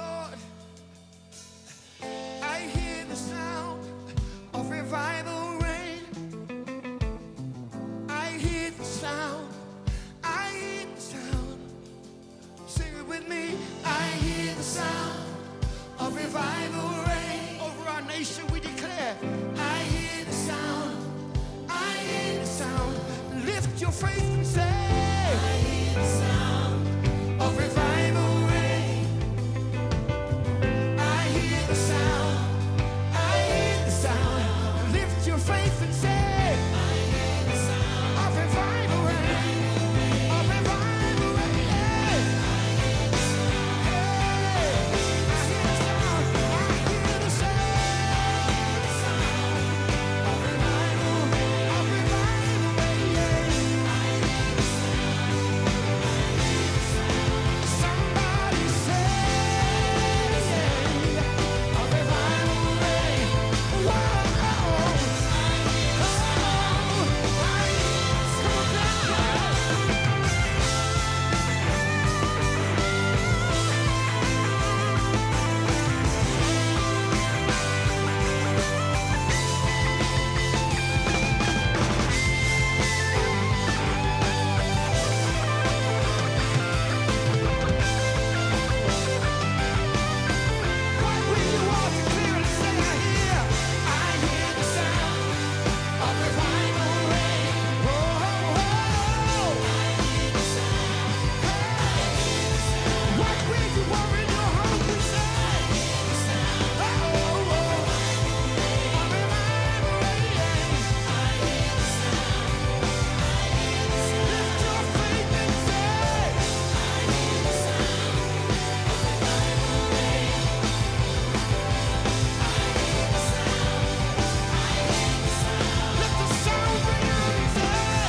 Lord. I hear the sound of revival rain. I hear the sound. I hear the sound. Sing it with me. I hear the sound of revival rain. Over our nation we declare. I hear the sound. I hear the sound. Lift your faith and say, I hear the sound of revival rain. I hear the sound. I hear the sound. Lift your faith and say, I hear the sound of revival rain. Of revival rain. Hey. I hear the sound. I hear the sound of revival. Of revival rain. Somebody say, of revival rain. Whoa. Right where you are, declare and say, I hear the sound of revival rain. Whoa. Right where you are in your home, we say, of revival rain. Lift your faith and say, let the sound ring out and say,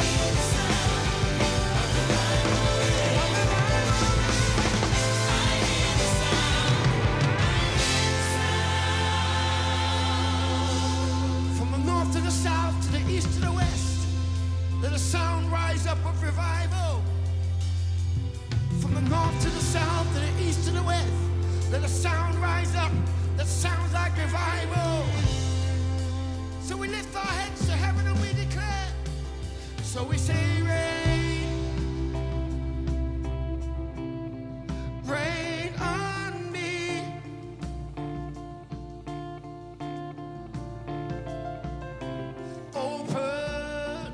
from the north to the south, to the east to the west, let a sound rise up of revival. From the north to the south, to the east to the west, let a sound rise up that sounds like revival. So we lift our heads to heaven and we declare. So we say, rain, rain on me. Open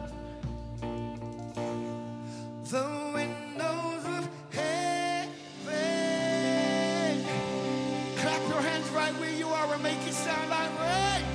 the windows of heaven. Clap your hands right where you are and make it sound like rain.